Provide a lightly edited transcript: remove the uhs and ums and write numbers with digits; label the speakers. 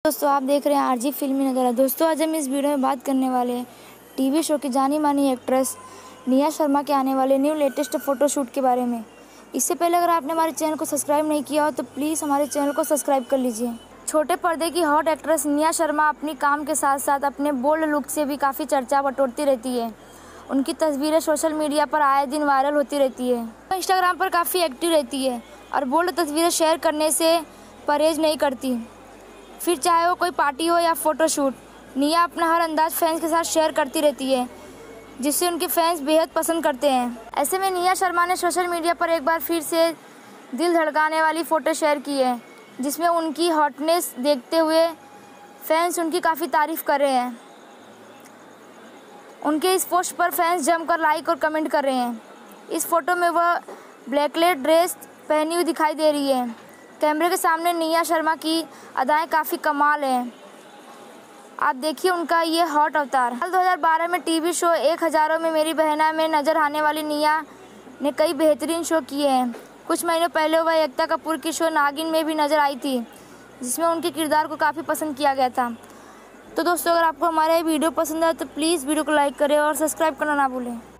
Speaker 1: दोस्तों आप देख रहे हैं आरजी फिल्मी नज़ारा। दोस्तों आज हम इस वीडियो में बात करने वाले हैं टीवी शो की जानी मानी एक्ट्रेस निया शर्मा के आने वाले न्यू लेटेस्ट फोटोशूट के बारे में। इससे पहले अगर आपने हमारे चैनल को सब्सक्राइब नहीं किया हो तो प्लीज़ हमारे चैनल को सब्सक्राइब कर लीजिए। छोटे पर्दे की हॉट एक्ट्रेस निया शर्मा अपनी काम के साथ साथ अपने बोल्ड लुक से भी काफ़ी चर्चा बटोरती रहती है। उनकी तस्वीरें सोशल मीडिया पर आए दिन वायरल होती रहती है। वो इंस्टाग्राम पर काफ़ी एक्टिव रहती है और बोल्ड तस्वीरें शेयर करने से परहेज नहीं करती। फिर चाहे वो कोई पार्टी हो या फ़ोटोशूट, निया अपना हर अंदाज फैंस के साथ शेयर करती रहती है, जिससे उनके फैंस बेहद पसंद करते हैं। ऐसे में निया शर्मा ने सोशल मीडिया पर एक बार फिर से दिल धड़काने वाली फ़ोटो शेयर की है, जिसमें उनकी हॉटनेस देखते हुए फैंस उनकी काफ़ी तारीफ़ कर रहे हैं। उनके इस पोस्ट पर फैंस जमकर लाइक और कमेंट कर रहे हैं। इस फोटो में वह ब्लैकलेट ड्रेस पहनी हुई दिखाई दे रही है। कैमरे के सामने निया शर्मा की अदाएं काफ़ी कमाल हैं। आप देखिए उनका ये हॉट अवतार। साल 2012 में टीवी शो 1000 में मेरी बहना में नज़र आने वाली निया ने कई बेहतरीन शो किए हैं। कुछ महीनों पहले वह एकता कपूर की शो नागिन में भी नज़र आई थी, जिसमें उनके किरदार को काफ़ी पसंद किया गया था। तो दोस्तों अगर आपको हमारा ये वीडियो पसंद आए तो प्लीज़ वीडियो को लाइक करें और सब्सक्राइब करना ना भूलें।